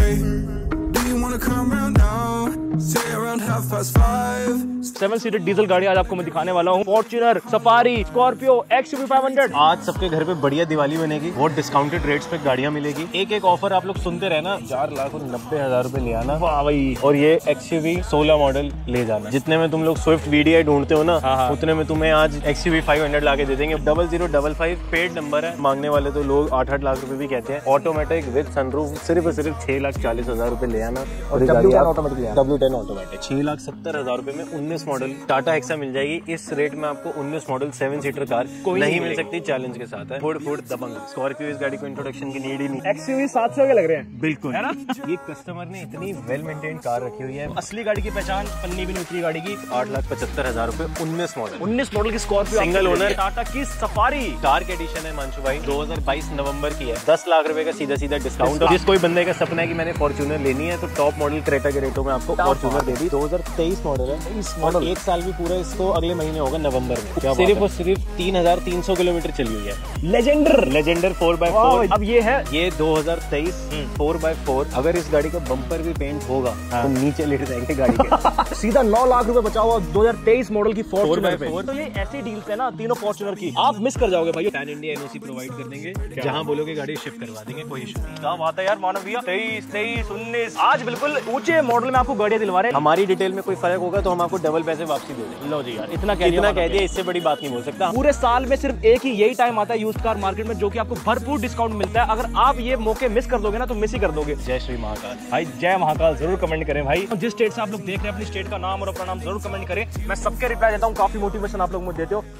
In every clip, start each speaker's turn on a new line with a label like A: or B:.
A: Hey, do you wanna come round now? Say around 5:30.
B: 7 seater diesel गाड़ी आज आपको मैं दिखाने वाला हूँ। Fortuner, Safari, Scorpio, XUV 500।
C: आज सबके घर पे बढ़िया दिवाली बनेगी, बहुत डिस्काउंटेड रेट्स पे गाड़ियाँ मिलेगी। एक एक ऑफर आप लोग सुनते रहना, 4,90,000 रुपए ले आना।
B: वाह भाई।
C: और ये XUV 16 मॉडल ले जाना। जितने में तुम लोग स्विफ्ट VDI ढूंढते हो ना, उतने में तुम्हें आज XUV 500 लाके दे देंगे। 0055 पेड नंबर है। मांगने वाले तो लोग 8-8 लाख रुपए भी कहते हैं। ऑटोमेटिक विद सनरूफ सिर्फ 6,40,000 रुपए ले आना। और W10 ऑटोमेटिक 6,70,000 रुपए में 19 मॉडल टाटा हेक्सा मिल जाएगी। इस रेट में आपको 19 मॉडल 7 सीटर कार कोई नहीं मिल सकती। चैलेंज के साथ है। फुड दबंग। स्कॉर्पियो इस गाड़ी को इंट्रोडक्शन की नीड ही नहीं।
B: XUV 700 के लग रहे हैं।
C: बिल्कुल है ना। ये कस्टमर ने इतनी वेल मेंटेन कार रखी हुई है।
B: असली गाड़ी की पहचान पन्नी भी नहीं उतरी गाड़ी की।
C: 8,75,000 रुपए 19 मॉडल
B: की स्कॉर्पियो
C: सिंगल ओनर
B: टाटा की सफारी।
C: डार्क एडिशन है मानसू भाई। 2022 नवंबर की है। 10 लाख रुपए का सीधा डिस्काउंट। तो जिस कोई बंदे का सपना है कि मैंने फॉर्च्यूनर लेनी है तो टॉप मॉडल क्रेटा के रेटों में आपको फॉर्च्यूनर दे दी। 2023 मॉडल है और 1 साल भी पूरा इसको अगले महीने होगा नवंबर में। सिर्फ और सिर्फ 3,300 किलोमीटर चली हुई है। Legender 4x4।
B: अब ये है,
C: ये 2023 4x4। अगर इस गाड़ी का बम्पर भी पेंट होगा तो नीचे लेट जाएंगे गाड़ी के।
B: सीधा 9 लाख रुपए बचा हुआ 2023 मॉडल की फॉर्च्यूनर पे।
C: 4x4।
B: तो ये ऐसी डील्स है ना तीनों फॉर्च्यूनर की, आप मिस कर जाओगे भाई।
C: पैन इंडिया NOC प्रोवाइड कर देंगे, जहाँ बोलोगे गाड़ी शिफ्ट करवा देंगे, कोई इशू नहीं।
B: क्या बात है यार मानव भैया। 23, 19 आज बिल्कुल ऊंचे मॉडल में आपको गाड़ियां दिलवा रहे हैं।
C: हमारी डिटेल में कोई फर्क होगा तो हम आपको डबल पैसे वापसी दे देंगे।
B: लो जी यार, इतना कह
C: दिया, इससे बड़ी बात नहीं बोल सकता।
B: पूरे साल में सिर्फ एक ही यही टाइम आता है यूज्ड कार मार्केट में, जो कि आपको भरपूर डिस्काउंट मिलता है। अगर आप ये मौके मिस कर दोगे ना तो मिस ही कर दोगे।
C: जय श्री महाकाल
B: भाई, जय महाकाल जरूर कमेंट करें भाई। जिस स्टेट से आप लोग देख रहे हैं अपनी स्टेट का नाम और अपना नाम जरूर कमेंट करें। मैं सबके रिप्लाई देता हूँ। काफी मोटिवेशन आप लोग मुझे देते हो।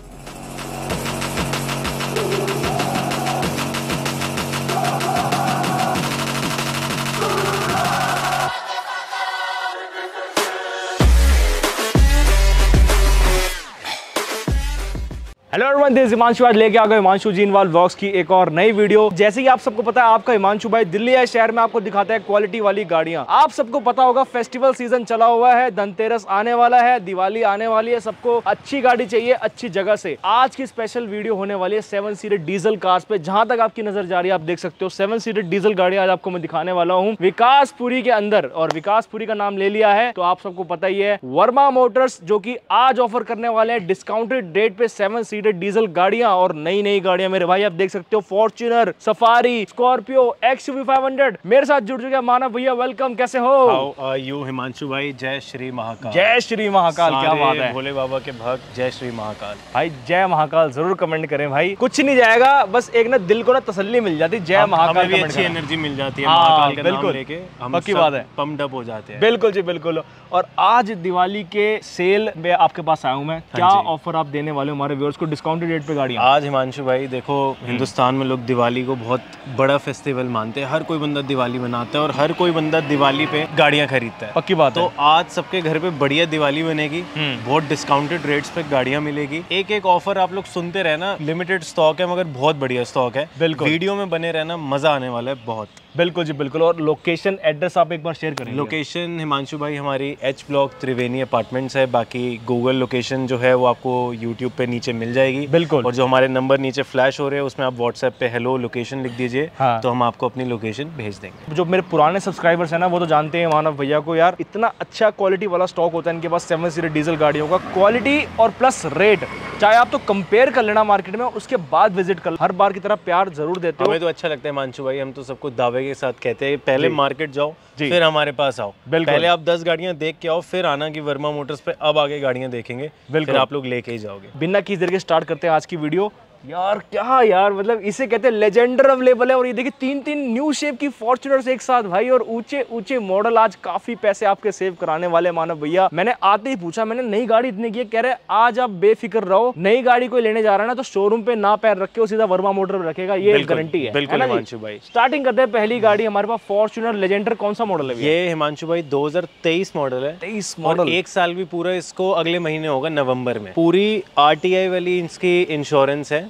B: Hello everyone, this Himanshu. आज लेके आ गए हिमांशु जीनवाल व्लॉग्स की एक और नई वीडियो। जैसे कि आप सबको पता है, आपका हिमांशु भाई दिल्ली या शहर में आपको दिखाता है क्वालिटी वाली गाड़ियां। आप सबको पता होगा फेस्टिवल सीजन चला हुआ है, धनतेरस आने वाला है, दिवाली आने वाली है। सबको अच्छी गाड़ी चाहिए अच्छी जगह से। आज की स्पेशल वीडियो होने वाली है 7 सीटर डीजल कार्स पे। जहां तक आपकी नजर जा रही है आप देख सकते हो 7 सीटर डीजल गाड़ी आज आपको मैं दिखाने वाला हूँ विकासपुरी के अंदर। और विकासपुरी का नाम ले लिया है तो आप सबको पता ही है, वर्मा मोटर्स जो की आज ऑफर करने वाले हैं डिस्काउंटेड रेट पे 7 सीटर डीजल गाड़ियां और नई गाड़ियां। मेरे भाई आप देख सकते हो फॉर्च्यूनर, सफारी, स्कॉर्पियो, XUV 500। मेरे साथ जुड़ चुके हैं मानव भैया। वेलकम, कैसे हो?
C: हाउ आर यू हिमांशु भाई? जय श्री महाकाल।
B: जय श्री महाकाल। क्या बात है,
C: भोले बाबा के भक्त। जय श्री महाकाल
B: भाई। जय महाकाल जरूर कमेंट करें भाई। कुछ नहीं जाएगा, बस एक ना दिल को ना तसल्ली मिल जाती। जय महाकाल
C: भी अच्छी एनर्जी मिल जाती है। महाकाल का नाम लेके हम
B: पक्की बात है,
C: पम्प्ड अप हो जाते हैं।
B: बिल्कुल जी बिल्कुल। और आज दिवाली के सेल में आपके पास आया हूँ मैं। क्या ऑफर आप देने वाले हो हमारे व्यूअर्स को डिस्काउंटेड रेट पे गाड़ियां?
C: आज हिमांशु भाई देखो, हिंदुस्तान में लोग दिवाली को बहुत बड़ा फेस्टिवल मानते हैं। हर कोई बंदा दिवाली मनाता है और हर कोई बंदा दिवाली पे गाड़ियां खरीदता है।
B: पक्की बात है।
C: तो आज सबके घर पे बढ़िया दिवाली बनेगी, बहुत डिस्काउंटेड रेट्स पे गाड़ियां मिलेगी। एक एक ऑफर आप लोग सुनते रहना। लिमिटेड स्टॉक है मगर बहुत बढ़िया स्टॉक है।
B: बिल्कुल,
C: वीडियो में बने रहना, मजा आने वाला है बहुत।
B: बिल्कुल जी बिल्कुल। और लोकेशन एड्रेस आप एक बार शेयर करेंगे?
C: लोकेशन हिमांशु भाई हमारी H ब्लॉक त्रिवेणी अपार्टमेंट्स है। बाकी गूगल लोकेशन जो है वो आपको यूट्यूब पे नीचे मिल जाएगी।
B: बिल्कुल।
C: और जो हमारे नंबर नीचे फ्लैश हो रहे हैं उसमें आप व्हाट्सएप पे हेलो लोकेशन लिख दीजिए। तो हम आपको अपनी लोकेशन भेज देंगे।
B: जो मेरे पुराने सब्सक्राइबर्स हैं ना वो तो जानते हैं मानव भैया को यार, इतना अच्छा क्वालिटी वाला स्टॉक होता है इनके पास 7 सीटर डीजल गाड़ियों का। क्वालिटी और प्लस रेट, चाहे आप तो कंपेयर कर लेना मार्केट में, उसके बाद विजिट कर। हर बार की तरह प्यार जरूर देते हो।
C: हमें तो अच्छा लगता है हिमांशु भाई। हम तो सबको दावे के साथ कहते हैं पहले मार्केट जाओ फिर हमारे पास आओ। पहले आप 10 गाड़ियां देख के आओ, फिर आना कि वर्मा मोटर्स पे अब आगे गाड़ियां देखेंगे। फिर आप लोग लेके ही जाओगे।
B: बिना किसी देर के स्टार्ट करते हैं आज की वीडियो। यार क्या यार, मतलब इसे कहते हैं लेजेंडर अवेलेबल है। और ये देखिए 3 न्यू शेप की फॉर्च्यूनर्स एक साथ भाई, और ऊंचे मॉडल। आज काफी पैसे आपके सेव कराने वाले मानव भैया। मैंने आते ही पूछा, मैंने नई गाड़ी इतने की, कह रहे आज आप बेफिक्र रहो, नई गाड़ी कोई लेने जा रहा है ना तो शोरूम पे ना पैर रख के वो सीधा वर्मा मोटर पे रखेगा, ये गारंटी है।
C: बिल्कुल हिमांशु भाई।
B: स्टार्टिंग करते हैं पहली गाड़ी हमारे पास फॉर्च्यूनर लेजेंडर। कौन सा मॉडल है
C: ये हिमांशु भाई? 2023 मॉडल है।
B: 23 मॉडल।
C: 1 साल भी पूरा इसको अगले महीने होगा नवंबर में। पूरी RTI वाली इसकी इंश्योरेंस है।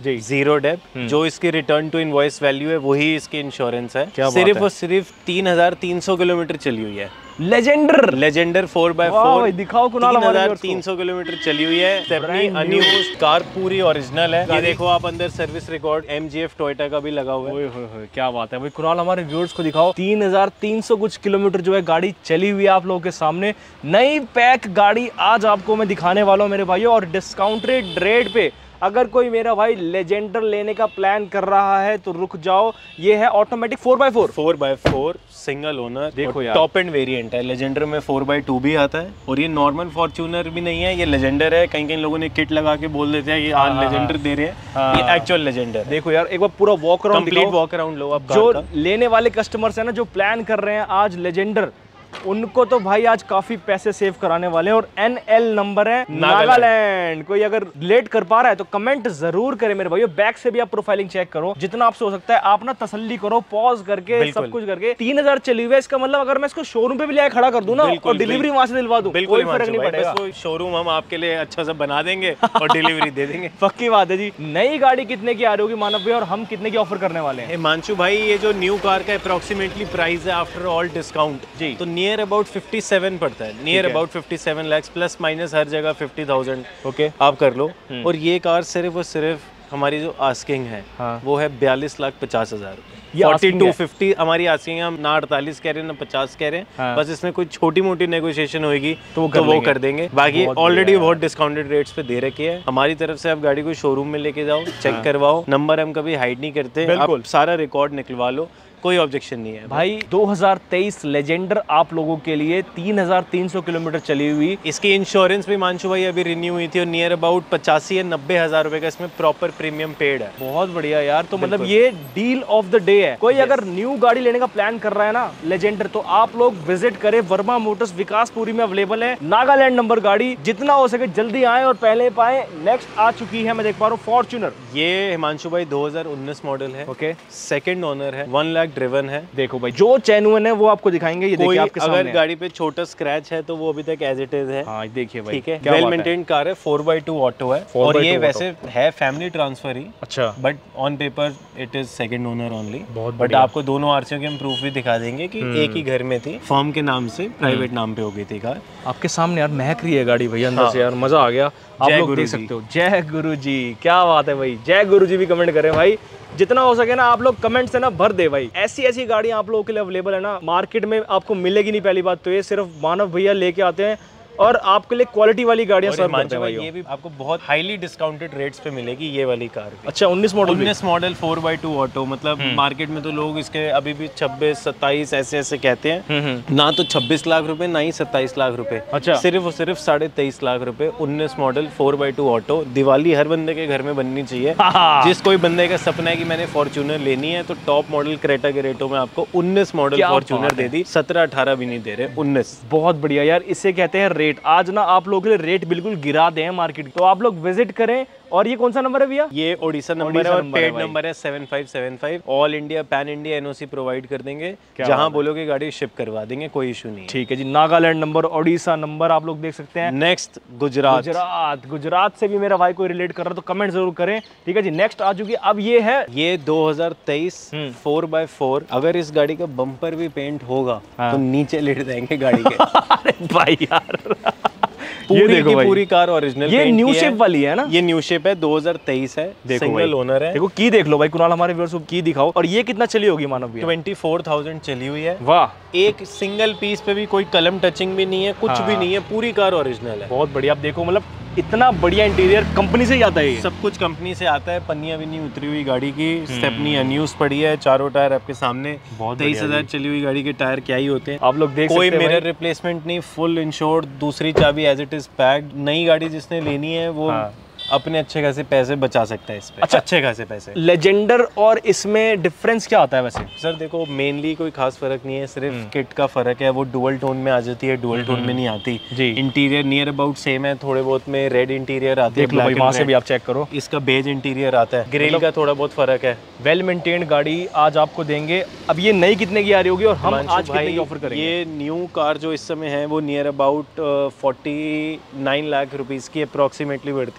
B: जी।
C: जीरो डेप, जो इसकी रिटर्न टू इनवॉइस वैल्यू है वही इसकी इंश्योरेंस है।
B: क्या बात
C: सिर्फ
B: है?
C: और सिर्फ 3300 किलोमीटर चली हुई है।
B: लेजेंडर
C: 4x4
B: दिखाओ कुणाल,
C: 3300 किलोमीटर चली हुई है। स्टेपनी अनयूज्ड कार पूरी ओरिजिनल है। ये देखो आप अंदर सर्विस रिकॉर्ड MGF टोयोटा का भी लगा हुआ है।
B: ओए क्या बात है भाई कुणाल, हमारे व्यूअर्स को दिखाओ 3300 कुछ किलोमीटर जो है गाड़ी चली हुई है आप लोगों के सामने। नई पैक गाड़ी आज आपको मैं दिखाने वाला हूँ मेरे भाइयों, और डिस्काउंटेड रेट पे। अगर कोई मेरा भाई लेजेंडर लेने का प्लान कर रहा है तो रुक जाओ। ये है ऑटोमेटिक
C: 4x4 सिंगल ओनर।
B: देखो यार,
C: टॉप एंड वेरिएंट है। लेजेंडर में 4x2 भी आता है, और ये नॉर्मल फॉर्च्यूनर भी नहीं है, ये लेजेंडर है। कहीं कहीं लोगों ने किट लगा के बोल देते हैं ये लेजेंडर दे रहे हैं, ये एक्चुअल लेजेंडर।
B: देखो यार एक बार पूरा walk around,
C: complete walk around लो आप।
B: जो लेने वाले कस्टमर्स है ना, जो प्लान कर रहे हैं आज लेजेंडर, उनको तो भाई आज काफी पैसे सेव कराने वाले हैं। और NL नंबर है नागालैंड। कोई अगर रिलेट कर पा रहा है तो कमेंट जरूर करें मेरे भाइयों। बैक से भी आप प्रोफाइलिंग चेक करो, जितना आपसे हो सकता है आप ना तसल्ली करो, पॉज करके सब कुछ करके। 3000 चली हुई है, इसका मतलब अगर मैं इसको शोरूम पे भी ले खड़ा कर दूं ना और डिलीवरी वहां से दिलवा दूं, कोई फर्क नहीं पड़ेगा।
C: शोरूम हम आपके लिए अच्छा सा बना देंगे और डिलीवरी दे देंगे।
B: पक्की बात है जी। नई गाड़ी कितने की आ रही होगी मानव भाई, और हम कितने की ऑफर करने वाले हैं?
C: हिमांशु भाई, ये जो न्यू कार का अप्रोक्सीमेटली प्राइस है आफ्टर ऑल डिस्काउंट जी, तो नियर अबाउट 57 पड़ता है। Near about 57 lakh plus minus हर जगह 50,000
B: ओके
C: आप कर लो। और ये कार सिर्फ और सिर्फ हमारी जो आस्किंग है वो है 42,50,000 4250 हमारी आस्किंग है। हम ना 48 कह रहे हैं ना 50 कह रहे हैं। बस इसमें कोई छोटी मोटी नेगोशिएशन होगी तो वो कर देंगे। बाकी ऑलरेडी बहुत डिस्काउंटेड रेट्स पे दे रखे हैं हमारी तरफ से। आप गाड़ी को शोरूम में लेके जाओ, चेक करवाओ। नंबर हम कभी हाइड नहीं करते, आप सारा रिकॉर्ड निकलवा लो, कोई ऑब्जेक्शन नहीं है
B: भाई। 2023 लेजेंडर आप लोगों के लिए 3300 किलोमीटर चली हुई।
C: इसकी इंश्योरेंस भी मानशु भाई अभी रिन्यू हुई थी, और नियर अबाउट 85 या 90 हजार रुपए का इसमें प्रॉपर प्रीमियम पेड है।
B: बहुत बढ़िया यार। तो मतलब ये डील ऑफ द डे है। कोई अगर न्यू गाड़ी लेने का प्लान कर रहा है ना लेजेंडर, तो आप लोग विजिट करें। वर्मा मोटर्स विकासपुरी में अवेलेबल है। नागालैंड नंबर गाड़ी, जितना हो सके जल्दी आए और पहले पाए। नेक्स्ट आ चुकी है, मैं देख पा रहा हूँ, फॉर्च्यूनर।
C: ये हिमांशु भाई 2019 मॉडल है।
B: ओके,
C: सेकंड ओनर है, 1 लाख ड्रिवन है।
B: देखो भाई जो जेन्युइन है वो आपको दिखाएंगे। ये देखिए आपके सामने
C: अगर गाड़ी पे छोटा स्क्रैच है तो वो अभी तक एज इट इज है।
B: हाँ देखिए भाई,
C: ठीक है। वेल मेंटेन्ड कार है, 4x2 ऑटो है, और ये वैसे है फैमिली ट्रांसफर ही।
B: अच्छा,
C: but on paper it is second owner only.
B: But
C: आपको दोनों आरसीओ के हम प्रूफ भी दिखा देंगे कि एक ही घर में थी, फर्म के नाम से प्राइवेट नाम पे हो गई थी कार।
B: आपके सामने यार महक रही है गाड़ी भैया अंदर से यार, मजा आ गया। आप लोग देख सकते हो। जय गुरु जी, क्या बात है भाई। जय गुरु जी भी कमेंट करें भाई, जितना हो सके ना आप लोग कमेंट से ना भर दे भाई। ऐसी गाड़ियां आप लोगों के लिए अवेलेबल है ना, मार्केट में आपको मिलेगी नहीं। पहली बात तो ये सिर्फ मानव भैया लेके आते हैं और आपके लिए क्वालिटी वाली गाड़ियां सर्व करते हैं भाई।
C: ये भी आपको बहुत हाईली डिस्काउंटेड रेट्स पे मिलेगी ये वाली कार भी।
B: अच्छा, 19
C: मॉडल 4x2 ऑटो। मतलब मार्केट में तो लोग इसके अभी भी 26, 27 ऐसे कहते हैं। ना तो 26 लाख रुपए, ना ही 27 लाख रुपए।
B: अच्छा,
C: सिर्फ और सिर्फ 23.5 लाख रुपए। 19 मॉडल 4x2 ऑटो। दिवाली हर बंदे के घर में बननी चाहिए। जिस कोई बंदे का सपना है कि मैंने फॉर्च्यूनर लेनी है, तो टॉप मॉडल क्रेटा के रेटों में आपको 19 मॉडल फॉर्च्यूनर दे दी। 17-18 भी नहीं दे रहे, 19।
B: बहुत बढ़िया यार, इसे कहते हैं रेट। आज ना आप लोगों के लिए रेट बिल्कुल गिरा दे हैं मार्केट, तो आप लोग विजिट करें। और ये कौन सा नंबर है भैया?
C: ये ओडिशा नंबर है और पेड नंबर है 7575। All India pan India NOC provide कर देंगे। जहां बोलोगे गाड़ी शिप करवा देंगे, कोई इशू नहीं।
B: ठीक है जी। नागालैंड नंबर, ओडिशा नंबर आप लोग देख सकते हैं।
C: नेक्स्ट
B: गुजरात से भी मेरा भाई कोई रिलेट कर रहा है तो कमेंट जरूर करें। ठीक है जी। नेक्स्ट आ चुकी अब ये है,
C: ये 2023 4x4। अगर इस गाड़ी का बम्पर भी पेंट होगा तो नीचे लेट जाएंगे गाड़ी के।
B: अरे भाई यार,
C: पूरी की पूरी कार ओरिजिनल।
B: ये न्यू शेप वाली है ना?
C: ये न्यू शेप है, 2023 है, सिंगल ओनर है।
B: देखो की देख लो भाई कुणाल, हमारे व्यूअर्स को की दिखाओ। और ये कितना चली होगी मानव भैया?
C: 24,000 चली हुई है।
B: वाह,
C: एक सिंगल पीस पे भी कोई कलम टचिंग भी नहीं है, कुछ भी नहीं है, पूरी कार ओरिजिनल है।
B: बहुत बढ़िया। आप देखो मतलब इतना बढ़िया इंटीरियर कंपनी से ही आता है ये।
C: सब कुछ कंपनी से आता है। पन्नियां भी नहीं उतरी हुई गाड़ी की। स्टेपनी अनयूज पड़ी है, चारों टायर आपके सामने। 23,000 चली हुई गाड़ी के टायर क्या ही होते हैं,
B: आप लोग देख
C: कोई
B: सकते हैं।
C: मिरर रिप्लेसमेंट नहीं, फुल इंश्योर्ड। दूसरी चाबी एज इट इज पैक्ड। नई गाड़ी जिसने लेनी है वो अपने अच्छे खासे पैसे बचा सकता है इस पे।
B: अच्छा,
C: अच्छे खासे पैसे।
B: लेजेंडर और इसमें डिफरेंस क्या आता है वैसे?
C: सर देखो, मेनली कोई खास फर्क नहीं है, सिर्फ किट का फर्क है। वो डुअल टोन में आ जाती है, डुअल टोन में नहीं आती जी। इंटीरियर नियर अबाउट सेम है, थोड़े बहुत में रेड इंटीरियर आती है।
B: वहां से भी आप चेक करो,
C: इसका बेज इंटीरियर आता है। ग्रिल का थोड़ा बहुत फर्क है।
B: वेल मेंटेन्ड गाड़ी आज आपको देंगे। अब ये नई कितने की आ रही होगी और हम आज कितने की ऑफर करेंगे?
C: ये न्यू कार जो इस समय है वो नियर अबाउट 49 लाख रुपीस की अप्रोक्सीमेटली बढ़ती है।
B: ठीक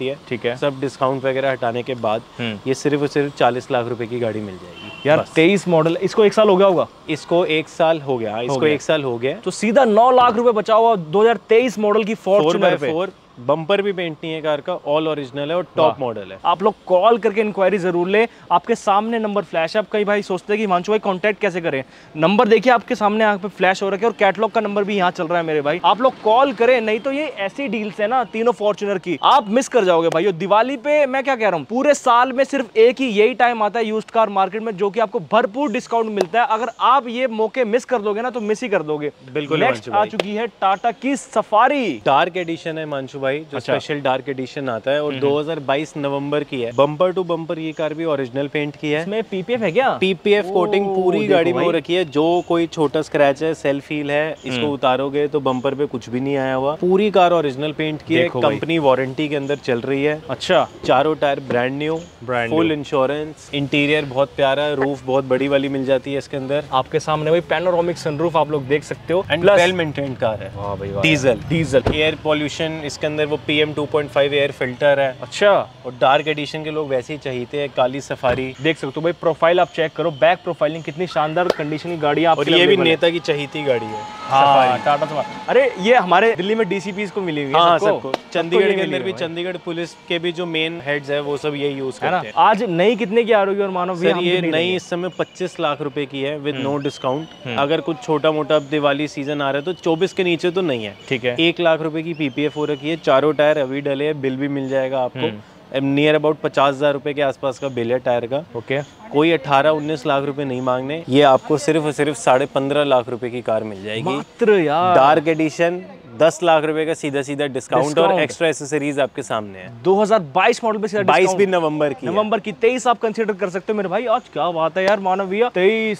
B: है।
C: सब डिस्काउंट वगैरह हटाने के बाद ये सिर्फ और सिर्फ 40 लाख रुपए की गाड़ी मिल जाएगी
B: यार। 23 मॉडल, इसको 1 साल हो गया होगा?
C: इसको 1 साल हो गया, इसको 1 साल हो गया।
B: तो सीधा 9 लाख रुपए बचा हुआ 2023 मॉडल की फॉर्च्यूनर पे।
C: 4x4 बम्पर भी पेंट नहीं है कार का, ऑल ओरिजिनल है और टॉप मॉडल है।
B: आप लोग कॉल करके इंक्वायरी जरूर ले, आपके सामने नंबर फ्लैश है। आप कई भाई सोचते हैं कि हिमांशु भाई कांटेक्ट कैसे करें, नंबर देखिए आपके सामने यहाँ पे फ्लैश हो रखे और कैटलॉग का नंबर भी यहाँ चल रहा है मेरे भाई। आप लोग कॉल करें, नहीं तो ये ऐसी डील्स है ना तीनों फॉर्च्यूनर की, आप मिस कर जाओगे भाई। दिवाली पे मैं क्या कह रहा हूँ, पूरे साल में सिर्फ एक ही यही टाइम आता है यूज्ड कार मार्केट में जो कि आपको भरपूर डिस्काउंट मिलता है। अगर आप ये मौके मिस कर दोगे ना तो मिस ही कर दोगे।
C: बिल्कुल।
B: नेक्स्ट आ चुकी है टाटा की सफारी,
C: डार्क एडिशन है मांशु भाई, जो स्पेशल डार्क एडिशन आता है और 2022 नवंबर की है। बम्पर टू बम्पर ये कार भी ओरिजिनल पेंट की है।
B: इसमें पीपीएफ है क्या?
C: पीपीएफ कोटिंग पूरी गाड़ी में हो रखी है। जो कोई छोटा स्क्रैच है, सेल्फ हील है, इसको उतारोगे तो बम्पर पे कुछ भी नहीं आया हुआ। पूरी कार ओरिजिनल पेंट की है, कंपनी वारंटी के अंदर चल रही है।
B: अच्छा।
C: चारों tyre brand new, full insurance, interior बहुत प्यारा है, रूफ बहुत बड़ी वाली मिल जाती है इसके अंदर।
B: आपके सामने भाई पैनोरामिक सनरूफ आप लोग देख सकते हो,
C: एंड वेल मेंटेन्ड कार है।
B: वाह भाई वाह।
C: डीजल एयर पॉल्यूशन इसके अंदर वो PM 2.5 एयर फिल्टर है।
B: अच्छा।
C: और डार्क एडिशन के लोग वैसे ही चाहिए हैं, काली सफारी
B: देख सकते हो भाई। प्रोफाइल आप चेक करो, बैक प्रोफाइलिंग कितनी शानदार कंडीशन की गाड़ी है।
C: और ये भी नेता की चहीती गाड़ी है।
B: हाँ, टाटा सफारी। अरे ये हमारे दिल्ली में DCPs को मिली हुई है।
C: हाँ, सबको। चंडीगढ़ के अंदर भी चंडीगढ़ पुलिस के भी जो मेन हेड्स है वो सब ये यूज करते हैं।
B: आज नई कितने की आ रही है? और मानो
C: सर ये नई इस समय 25 लाख रुपए की है विद नो डिस्काउंट। अगर कुछ छोटा मोटा दिवाली सीजन आ रहा है तो 24 के नीचे तो नहीं है।
B: ठीक है।
C: 1 लाख रुपए की PPF हो रखी है। चारों टायर अभी डले हैं, बिल भी मिल जाएगा आपको। नियर अबाउट 50,000 रुपए के आसपास का बिल है टायर का।
B: ओके।
C: कोई 18-19 लाख रुपए नहीं मांगने, ये आपको सिर्फ और सिर्फ 15.5 लाख रुपए की कार मिल जाएगी
B: मात्र यार।
C: डार्क एडिशन 10 लाख रुपए का सीधा सीधा डिस्काउंट और एक्स्ट्रा एसेसरीज आपके सामने है।
B: 2022 मॉडल पे सीधा
C: 22 भी नवंबर की
B: 23 आप कंसीडर कर सकते हो मेरे भाई। आज क्या बात है यार मानव भैया, 23,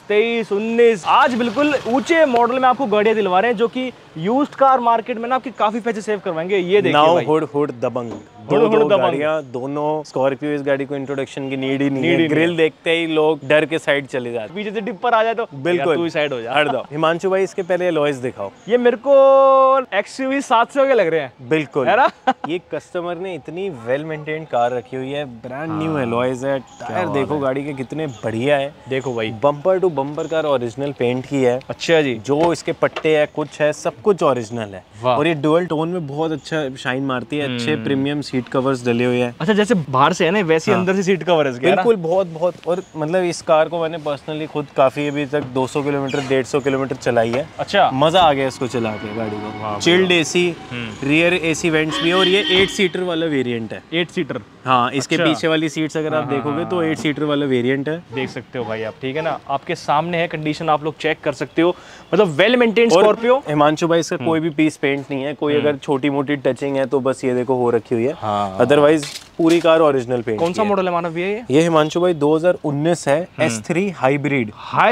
B: 19 आज बिल्कुल ऊंचे मॉडल में आपको गाड़ियां दिलवा रहे हैं जो कि यूज्ड कार मार्केट में ना आपके काफी पैसे सेव करवाएंगे। ये देखिए भाई,
C: हुड दबंग दो गाड़ियां, दोनों स्कॉर्पियो। इस गाड़ी को इंट्रोडक्शन की नीड ही नहीं है। ग्रिल देखते ही लोग डर के साइड चले जाते,
B: पीछे से डिप पर आ जाए तो
C: बिल्कुल
B: तू साइड हो जा,
C: हट दो। हिमांशु भाई इसके पहले एलॉयज दिखाओ।
B: ये मेरे को XUV 700 के लग रहे हैं।
C: बिल्कुल
B: है ना?
C: ये कस्टमर ने इतनी वेल मेंटेन्ड कार रखी हुई है, ब्रांड न्यू एलॉयज है। टायर देखो गाड़ी के कितने बढ़िया है।
B: देखो भाई,
C: bumper to bumper car original paint की है।
B: अच्छा जी।
C: जो इसके पट्टे है कुछ है, सब कुछ ओरिजिनल है। और ये डुअल टोन में बहुत अच्छा शाइन मारती है। अच्छे प्रीमियम सीट कवर्स डले हुए हैं।
B: अच्छा, जैसे बाहर से है ना वैसे अंदर से सीट कवर है।
C: बिल्कुल, बहुत। और मतलब इस कार को मैंने पर्सनली खुद काफी अभी तक 200 किलोमीटर 150 किलोमीटर चलाई है।
B: अच्छा,
C: मजा आ गया इसको चला के गाड़ी को। Chilled AC, rear AC vents भी, और ये 8 सीटर वाला वेरिएंट है।
B: 8 सीटर।
C: हाँ, इसके पीछे वाली सीट्स अगर आप देखोगे तो 8 सीटर वाला वेरिएंट है।
B: देख सकते हो भाई आप, ठीक है ना, आपके सामने है, कंडीशन आप लोग चेक कर सकते हो। मतलब वेल मेंटेन्ड स्कॉर्पियो।
C: हिमांशु भाई इसका कोई भी पीस पेंट नहीं है। कोई अगर छोटी मोटी टचिंग है तो बस ये देखो हो रखी हुई है। अदरवाइज पूरी कार ओरिजिनल पेंट।
B: कौन सा मॉडल है मानव ये
C: हिमांशु भाई 2019 है। S3 hybrid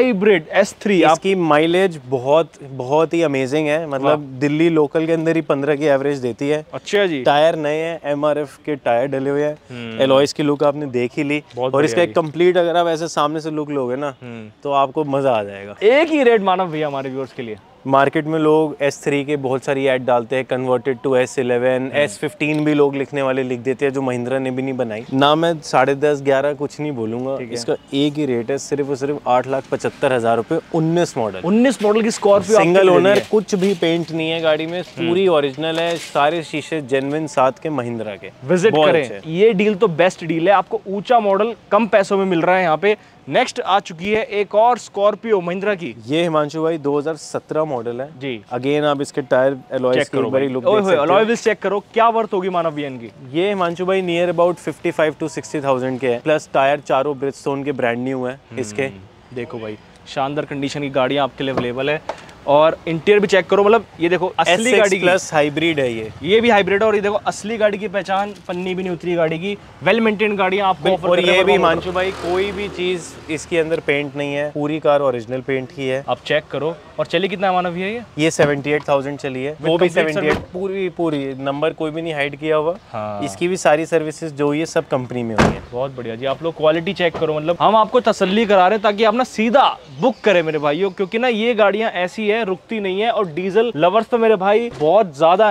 B: S3।
C: आपकी माइलेज बहुत ही अमेजिंग है। मतलब दिल्ली लोकल के अंदर ही 15 की एवरेज देती है।
B: अच्छा जी।
C: टायर नए हैं, MRF के टायर डले हुए हैं। एलॉयज की लुक आपने देख ही ली। और इसका एक कंप्लीट अगर आप ऐसे सामने से लुक लोगे ना तो आपको मजा आ जाएगा।
B: एक ही रेट मानव भैया हमारे व्यूअर्स के लिए।
C: मार्केट में लोग S3 के बहुत सारी ऐड डालते हैं, कन्वर्टेड टू S11, S15 भी लोग लिखने वाले लिख देते हैं, जो महिंद्रा ने भी नहीं बनाई ना। मैं 10.5, 11 कुछ नहीं बोलूंगा। इसका एक ही रेट है, सिर्फ और सिर्फ 8,75,000 रुपए। 19 मॉडल की स्कॉर्पियो,
B: सिंगल
C: ओनर, कुछ भी पेंट नहीं है गाड़ी में, पूरी ओरिजिनल है। सारे शीशे जेन्युइन साथ के महिंद्रा के।
B: विजिट करें, ये डील तो बेस्ट डील है। आपको ऊंचा मॉडल कम पैसों में मिल रहा है यहाँ पे। नेक्स्ट आ चुकी है एक और स्कॉर्पियो महिंद्रा की।
C: ये हिमांशु भाई 2017 मॉडल है
B: जी।
C: अगेन आप इसके टायर एलॉयज की बड़ी लुक देख सकते हो।
B: अलॉय व्हील्स चेक करो, क्या वर्थ होगी मानव भैया इनकी।
C: ये हिमांशु भाई नियर अबाउट 55 to 60,000 के है। प्लस टायर चारों ब्रिजस्टोन के ब्रांड न्यू है इसके। देखो भाई,
B: शानदार कंडीशन की गाड़ियां आपके लिए अवेलेबल है। और इंटीरियर भी चेक करो, मतलब ये देखो असली गाड़ी
C: प्लस हाइब्रिड है ये
B: भी हाइब्रिड है। और ये देखो असली गाड़ी की पहचान, पन्नी भी नहीं उतरी गाड़ी की, वेल मेंटेन गाड़ियां आपको।
C: और ये भी हिमांशु भाई कोई भी चीज इसके अंदर पेंट नहीं है, पूरी कार ओरिजिनल पेंट की है।
B: आप चेक करो। और चली कितना मानव है
C: ये 78,000 चली है। वो भी 78, पूरी नंबर कोई भी नहीं हाइड किया हुआ। इसकी भी सारी सर्विसेज जो ये सब कंपनी में हुई है।
B: बहुत बढ़िया जी। आप लोग क्वालिटी चेक करो, मतलब हम आपको तसल्ली करा रहे हैं ताकि आप ना सीधा बुक करें मेरे भाइयों, क्योंकि ना ये गाड़ियां ऐसी है, रुकती नहीं है। और डीजल लवर्स तो मेरे भाई बहुत ज्यादा हैं।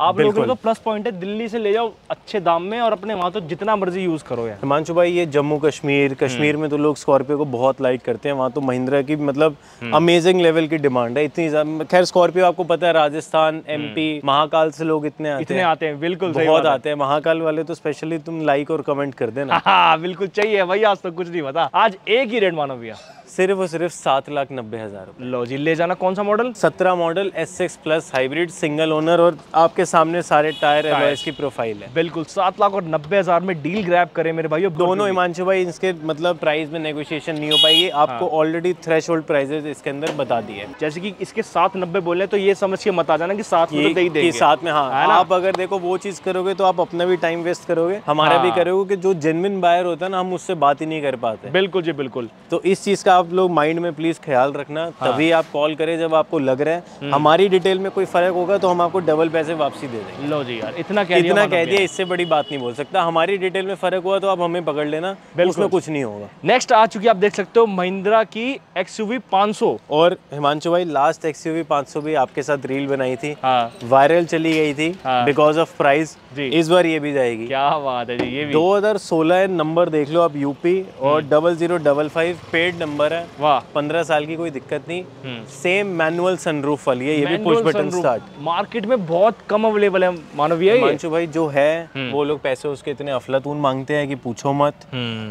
B: आप लोगों का तो प्लस पॉइंट है, दिल्ली से ले जाओ अच्छे दाम में और अपने वहाँ तो जितना मर्जी यूज करो यार।
C: हिमांशु भाई ये जम्मू कश्मीर में तो लोग स्कॉर्पियो को बहुत लाइक करते हैं, वहाँ तो महिंद्रा की मतलब अमेजिंग लेवल की डिमांड है। इतनी खैर स्कॉर्पियो आपको पता है राजस्थान MP महाकाल से लोग इतने आते हैं,
B: बिल्कुल
C: बहुत आते हैं। महाकाल वाले तो स्पेशली तुम लाइक और कमेंट कर देना।
B: हाँ बिल्कुल चाहिए भाई, आज तो कुछ नहीं पता। आज एक ही रेट मानो भैया,
C: सिर्फ और सिर्फ 7,90,000 रुपए।
B: लो जी, ले जाना। कौन सा model?
C: 17 model SX plus hybrid single owner और आपके सामने सारे टायर एलॉयज की प्रोफाइल है।
B: बिल्कुल 7,90,000 में डील ग्रैब करे मेरे भाई।
C: दोनों हिमांशु भाई इसके मतलब प्राइस में नेगोशिएशन नहीं हो पाएगी, आपको ऑलरेडी थ्रेशोल्ड प्राइसेस इसके अंदर बता दिए।
B: जैसे कि इसके 790 बोले तो ये समझ के मत आ जाना कि 7 में तो दे ही देंगे।
C: साथ में हाँ, आप अगर देखो वो चीज करोगे तो आप अपना भी टाइम वेस्ट करोगे, हमारा भी करोगे कि जो जेन्युइन बायर होता है ना, हम उससे बात ही नहीं कर पाते।
B: बिल्कुल जी बिल्कुल।
C: तो इस चीज का आप लोग माइंड में प्लीज ख्याल रखना, तभी आप कॉल करें जब आपको लग रहा है हमारी डिटेल में कोई फर्क होगा तो हम आपको डबल पैसे वापसी दे देंगे।
B: लो जी यार, इतना कह
C: दिया, इससे बड़ी बात नहीं बोल सकता। हमारी डिटेल में फर्क हुआ तो आप हमें पकड़ लेना, उसमें कुछ नहीं होगा।
B: नेक्स्ट आ चुकी आप देख सकते हो महिंद्रा की XUV 500।
C: और हिमांशु भाई लास्ट XUV 500 भी आपके साथ रील बनाई थी, वायरल चली गई थी बिकॉज ऑफ प्राइस। इस बार ये भी जाएगी।
B: क्या बात है जी। ये भी
C: 2016 नंबर देख लो आप, यूपी और 0055 पेड नंबर है।
B: वाह,
C: 15 साल की कोई दिक्कत नहीं। सेम मैनुअल सनरूफ वाली है, ये भी पुश बटन स्टार्ट।
B: मार्केट में बहुत कम अवेलेबल है मानवीय।
C: हिमांशु भाई जो है वो लोग पैसे उसके इतने अफलातून मांगते हैं कि पूछो मत।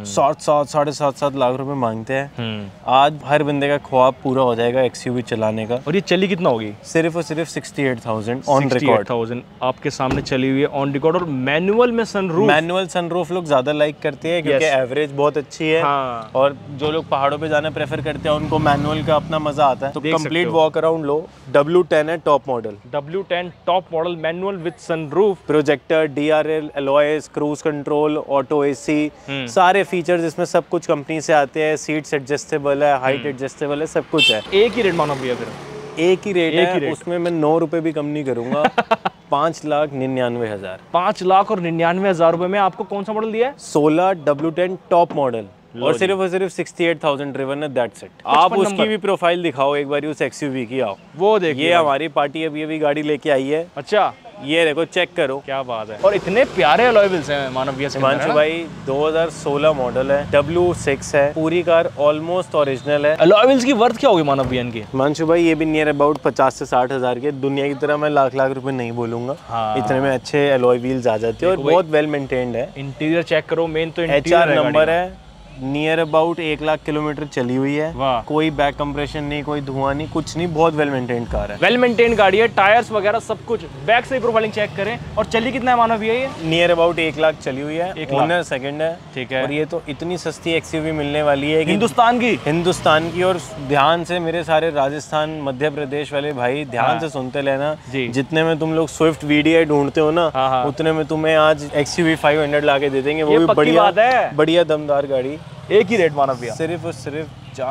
C: 7.5-7.5 लाख रुपए मांगते हैं। आज हर बंदे का ख्वाब पूरा हो जाएगा XUV चलाने का।
B: और ये चली कितना होगी?
C: सिर्फ और सिर्फ 68,000 ऑन रिकॉर्ड
B: आपके सामने चली हुई है ऑन रिकॉर्ड। और मैनुअल में सनरूफ,
C: मैनुअल सनरूफ लोग ज्यादा लाइक करते हैं क्योंकि एवरेज बहुत अच्छी है। और जो लोग पहाड़ों पे जाना प्रेफर करते हैं उनको मैनुअल का अपना मजा आता है। तो कंप्लीट वॉक अराउंड लो। W10 है top model,
B: W10 top model manual with sunroof,
C: projector, DRL, alloys, cruise control, auto AC, सारे फीचर्स इसमें सब कुछ कंपनी से आते हैं। सीट्स एडजस्टेबल है, हाइट एडजस्टेबल है, सब कुछ है।
B: एक ही रेट मानो भैया, फिर
C: एक ही रेट है, उसमें मैं 9 रुपए भी कम नहीं करूंगा। 5,99,000।
B: 5,99,000 रुपए में आपको कौन सा मॉडल दिया है?
C: 16 W10 टॉप मॉडल और सिर्फ 68,000 ड्रिवन है, दैट्स इट। आप उसकी भी प्रोफाइल दिखाओ एक बार, उस XUV की। आओ वो देखिए, ये हमारी पार्टी अभी गाड़ी लेके आई है।
B: अच्छा,
C: ये देखो, चेक करो,
B: क्या बात है। और इतने प्यारे अलॉय व्हील्स हैं मानव भैया।
C: हिमांशु भाई 2016 मॉडल है, W6 है, पूरी कार ऑलमोस्ट ओरिजिनल है।
B: अलॉय व्हील्स की वर्थ क्या होगी मानव भैया इनकी?
C: हिमांशु भाई ये भी नियर अबाउट 50 से 60 हजार के। दुनिया की तरह मैं लाख रुपए नहीं बोलूंगा, इतने में अच्छे अलॉय व्हील्स आ जाते हैं और बहुत वेल मेंटेन्ड है।
B: इंटीरियर चेक करो, मेन तो
C: HR नंबर है, नियर अबाउट 1 लाख किलोमीटर चली हुई है। कोई बैक कंप्रेशन नहीं, कोई धुआं नहीं, कुछ नहीं, बहुत वेल मेंटेन्ड कार है।
B: वेल मेंटेन्ड गाड़ी है, टायर्स वगैरह सब कुछ। बैक से प्रोफाइलिंग चेक करें। और चली कितना है मानो भैया ये?
C: नियर अबाउट 1 लाख चली हुई है, ओनर सेकंड है।
B: ठीक है।
C: और ये तो इतनी सस्ती XUV मिलने वाली है
B: हिंदुस्तान की।
C: और ध्यान से मेरे सारे राजस्थान मध्य प्रदेश वाले भाई ध्यान से सुनते लेना, जितने में तुम लोग स्विफ्ट VDI ढूंढते हो ना, उतने में तुम्हें आज XUV 500 ला के दे देंगे। वो भी बढ़िया दमदार गाड़ी।
B: एक ही रेट मानो भैया,
C: सिर्फ और सिर्फ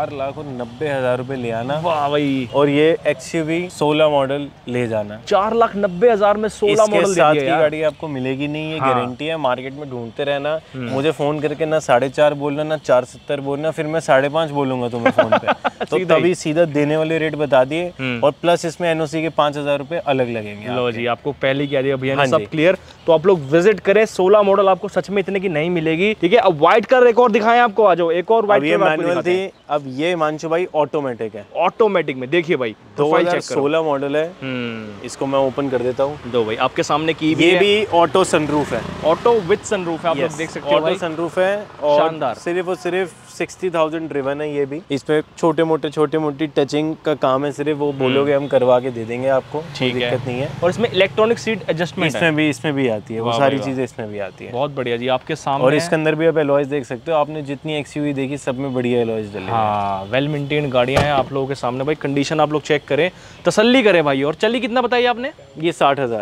C: 4,90,000 रुपए ले आना।
B: वाह भाई।
C: और ये XUV 16 मॉडल ले जाना।
B: 4,90,000 में 16 मॉडल
C: साथ की गाड़ी आपको मिलेगी नहीं, ये गारंटी है। मार्केट में ढूंढते रहना, मुझे फोन करके ना 4.5 बोलना, ना 470 बोलना, फिर मैं 5.5 बोलूंगा तुम्हें फोन पे। तो तभी सीधा देने वाले रेट बता दिए। और प्लस इसमें NOC के 5,000 रुपए अलग लगेंगे।
B: लो जी, आपको पहले कह दिया भैया, सब क्लियर। तो आप लोग विजिट करें, 16 मॉडल आपको सच में इतने की नहीं मिलेगी। ठीक है, अब व्हाइट कलर एक और दिखाएं आपको। आ जाओ, एक और व्हाइट कलर मैनुअल थी,
C: अब ये हिमांशु भाई ऑटोमेटिक है।
B: ऑटोमेटिक में देखिए भाई,
C: 2016 मॉडल है। इसको मैं ओपन कर देता हूँ।
B: दो भाई, आपके सामने की
C: ये भी ऑटो सनरूफ है,
B: ऑटो विद सनरूफ है। आप लोग देख सकते हो,
C: ऑटो सनरूफ है और
B: शानदार।
C: सिर्फ और सिर्फ 60,000 ड्रिवन है। ये भी इसमें छोटे मोटी टचिंग का काम है, सिर्फ वो बोलोगे हम करवा के दे देंगे आपको, कोई दिक्कत नहीं है।
B: और इसमें इलेक्ट्रॉनिक सीट एडजस्टमेंट
C: इसमें भी आती है, वो सारी चीजें इसमें भी आती है।
B: बहुत बढ़िया जी, आपके सामने।
C: और इसके अंदर भी आप एलॉयज देख सकते हो, आपने जितनी XUV देखी सब में बढ़िया एलॉयज डले।
B: हाँ, वेल मेंटेन गाड़ियां हैं आप लोगों के सामने भाई। कंडीशन आप लोग चेक करें, तसल्ली करें भाई। और चली कितना बताइए आपने?
C: ये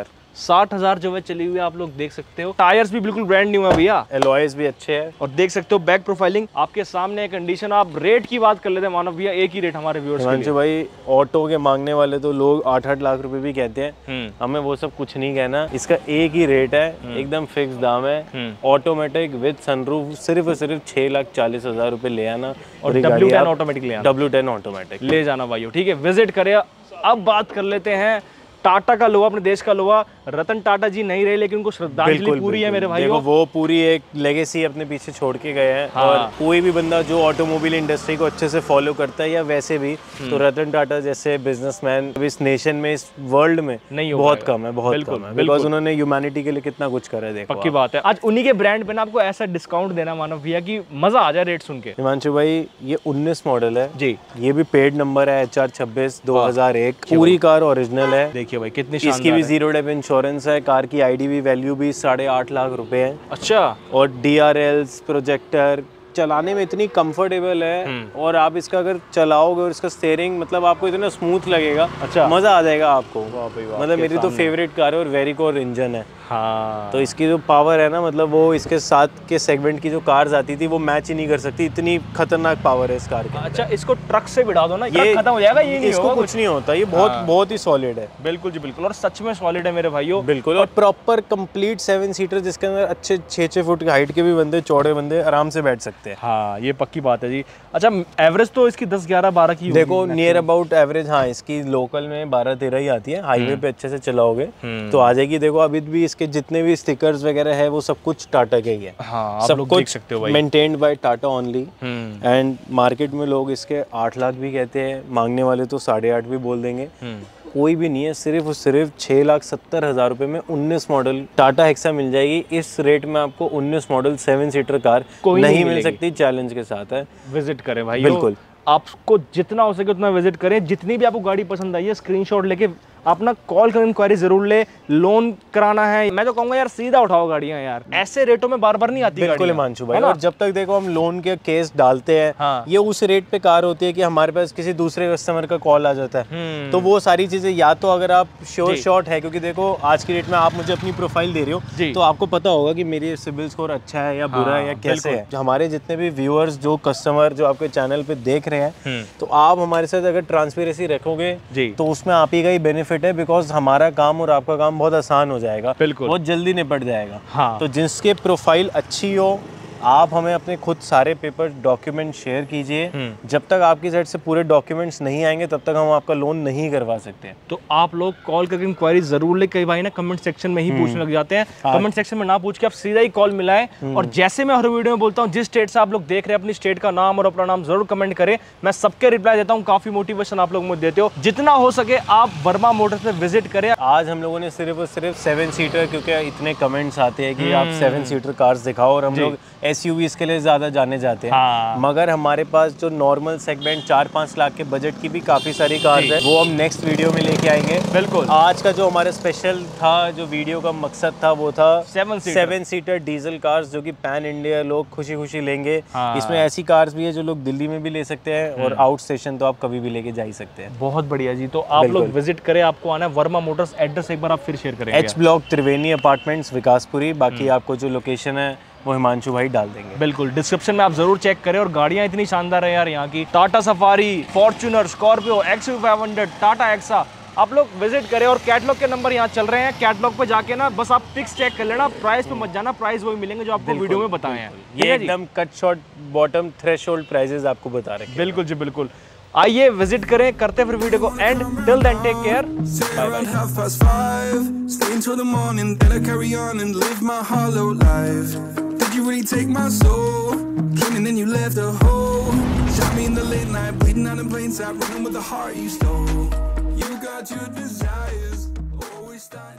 B: 60,000 जो है चली हुई है, आप लोग देख सकते हो। टायर्स भी बिल्कुल ब्रांड न्यू है भैया,
C: एलॉयज भी अच्छे हैं।
B: और देख सकते हो बैक प्रोफाइलिंग आपके सामने, कंडीशन। आप रेट की बात कर लेते हैं मानव भैया, एक ही रेट हमारे व्यूअर्स के लिए।
C: भाई ऑटो के मांगने वाले तो लोग 8-8 लाख रुपए भी कहते हैं, हमें वो सब कुछ नहीं कहना। इसका एक ही रेट है, एकदम फिक्स दाम है। ऑटोमेटिक विद सनरूफ सिर्फ और सिर्फ 6,40,000 रुपए ले आना।
B: और W10 ऑटोमेटिक ले आना,
C: W10 ऑटोमेटिक
B: ले जाना भाई। ठीक है, विजिट करे। अब बात कर लेते हैं टाटा का लोहा, अपने देश का लोहा, रतन टाटा जी नहीं रहे लेकिन उनको श्रद्धांजलि पूरी है मेरे भाई।
C: देखो वो पूरी एक लेगेसी अपने पीछे छोड़ के गए हैं। हाँ। और कोई भी बंदा जो ऑटोमोबाइल इंडस्ट्री को अच्छे से फॉलो करता है या वैसे भी, तो रतन टाटा जैसे बिजनेसमैन इस नेशन में, इस वर्ल्ड में नहीं बहुत कम है, बहुत कम है, बिकॉज उन्होंने ह्यूमैनिटी के लिए कितना कुछ करा है। देखो
B: पक्की बात है। आज उन्हीं के ब्रांड पे ना आपको ऐसा डिस्काउंट देना मानव भैया कि मजा आ जाए रेट सुन के।
C: हिमांशु भाई ये 19 मॉडल है जी, ये भी पेड नंबर है HR26 2001, पूरी कार ओरिजिनल है।
B: देखिए भाई कितनी
C: इसकी भी 0 डेप इंश्योरेंस है, कार की IDV वैल्यू भी 8.5 लाख रुपए है।
B: अच्छा।
C: और DRLs, प्रोजेक्टर, चलाने में इतनी कंफर्टेबल है, और आप इसका अगर चलाओगे और इसका स्टीयरिंग मतलब आपको इतना स्मूथ लगेगा। अच्छा, मजा आ जाएगा आपको। मतलब मेरी तो फेवरेट कार है और वेरी कोर इंजन है। हाँ, तो इसकी जो पावर है ना, मतलब वो इसके साथ के सेगमेंट की जो कार्स आती थी वो मैच ही नहीं कर सकती, इतनी खतरनाक पावर है इस कार की।
B: अच्छा, इसको ट्रक से बिठा दो ना, ये खत्म हो जाएगा, ये नहीं
C: इसको कुछ नहीं होता, ये बहुत ही सॉलिड है।
B: बिल्कुल जी बिल्कुल, और सच में सॉलिड है मेरे भाइयों।
C: बिल्कुल, और प्रॉपर कंप्लीट 7 सीटर जिसके अंदर अच्छे 6-6 फुट की हाइट के भी बंदे, चौड़े बंदे आराम से बैठ सकते हैं।
B: हाँ, ये पक्की बात है जी। अच्छा, एवरेज तो इसकी 10, 11, 12 की
C: देखो नियर अबाउट एवरेज। हाँ, इसकी लोकल में 12-13 ही आती है, हाईवे पे अच्छे से चलाओगे तो आ जाएगी। देखो अभी भी इसके जितने भी स्टिकर्स वगैरह है वो सब कुछ टाटा के ही है।
B: हाँ,
C: सब कुछ देख सकते हो भाई, maintained by Tata only. And market में लोग इसके 8 लाख भी कहते हैं, मांगने वाले तो 8.5 भी बोल देंगे। कोई भी नहीं है, सिर्फ 6,70,000 रुपए में 19 मॉडल टाटा हेक्सा मिल जाएगी। इस रेट में आपको 19 मॉडल 7 सीटर कार नहीं मिल सकती, चैलेंज के साथ है।
B: विजिट करें भाई,
C: बिल्कुल
B: आपको जितना हो सके उतना विजिट करें। जितनी भी आपको गाड़ी पसंद आई है स्क्रीनशॉट लेके अपना कॉल कर इंक्वायरी जरूर ले। लोन कराना है, मैं तो कहूंगा यार सीधा उठाओ गाड़ियां यार, ऐसे रेटों में बार बार नहीं आती।
C: बिल्कुल हिमांशु भाई, और जब तक देखो हम लोन के केस डालते हैं, हाँ, ये उस रेट पे कार होती है कि हमारे पास किसी दूसरे कस्टमर का कॉल आ जाता है। तो वो सारी चीजें या तो अगर आप श्योर शॉट है, क्योंकि देखो आज की डेट में आप मुझे अपनी प्रोफाइल दे रहे हो तो आपको पता होगा कि मेरी सिविल स्कोर अच्छा है या बुरा है या कैसे है। हमारे जितने भी व्यूअर्स, जो कस्टमर जो आपके चैनल पे देख रहे हैं, तो आप हमारे साथ अगर ट्रांसपेरेंसी रखोगे तो उसमें आप ही का ही बेनिफिट है, बिकॉज हमारा काम और आपका काम बहुत आसान हो जाएगा, बहुत जल्दी निपट जाएगा। हाँ। तो जिसके प्रोफाइल अच्छी हो, आप हमें अपने खुद सारे पेपर डॉक्यूमेंट शेयर कीजिए। जब तक आपकी साइड से पूरे डॉक्यूमेंट्स नहीं आएंगे तब तक हम आपका लोन नहीं करवा सकते।
B: तो आप लोग कॉल करके इंक्वायरी जरूर ले। कई भाई ना कमेंट सेक्शन में ही पूछने लग जाते हैं। कमेंट सेक्शन में ना पूछ के आप सीधा ही कॉल मिलाएं। और जैसे मैं हर वीडियो में बोलता हूँ, जिस स्टेट से आप लोग देख रहे हैं अपनी स्टेट का नाम और अपना नाम जरूर कमेंट करें, मैं सबके रिप्लाई देता हूँ। काफी मोटिवेशन आप लोग मुझे देते हो। जितना हो सके आप वर्मा मोटर्स पे विजिट करें।
C: आज हम लोगों ने सिर्फ और सिर्फ 7 सीटर, क्योंकि इतने कमेंट्स आते हैं कि आप 7 सीटर कार्स दिखाओ, और हम लोग SUVs के लिए ज्यादा जाने जाते हैं। हाँ। मगर हमारे पास जो नॉर्मल सेगमेंट 4-5 लाख के बजट की भी काफी सारी कार्स है, वो हम नेक्स्ट वीडियो में लेके आएंगे। बिल्कुल, आज का जो हमारा स्पेशल था, जो वीडियो का मकसद था, वो था 7 सीटर डीजल कार्स, जो कि पैन इंडिया लोग खुशी खुशी लेंगे। हाँ। इसमें ऐसी कार्स भी है जो लोग दिल्ली में भी ले सकते हैं, और आउट स्टेशन तो आप कभी भी लेके जा ही सकते हैं।
B: बहुत बढ़िया जी। तो आप लोग विजिट करें, आपको आना है वर्मा मोटर्स। एड्रेस एक बार आप फिर शेयर करेंगे।
C: H block Triveni apartments Vikaspuri. बाकी आपको जो लोकेशन है वो हिमांशु भाई डाल देंगे।
B: बिल्कुल, डिस्क्रिप्शन में आप जरूर चेक करें। और गाड़ियां इतनी शानदार है यार यहाँ की, Tata Safari, Fortuner, Scorpio, XUV500, Tata Hexa. आप लोग विजिट करें। और कैटलॉग के नंबर यहाँ चल रहे हैं, कैटलॉग पे जाके ना बस आप पिक्स चेक कर लेना, प्राइस पे मत जाना, प्राइस वही मिलेंगे जो आपको वीडियो में बताए हैं।
C: ये एकदम cut short bottom threshold prices आपको बता रहे हैं।
B: बिल्कुल जी बिल्कुल। आइए विजिट करें, करते फिर वीडियो को end. Till then take care, bye bye.
A: 5:30, stay until the morning, then I carry on and live my hollow life. Did you really take my soul? Clean and then you left a hole. Shot me in the late night, bleeding out in plain sight, running with the heart you stole. You got your desires, always starting.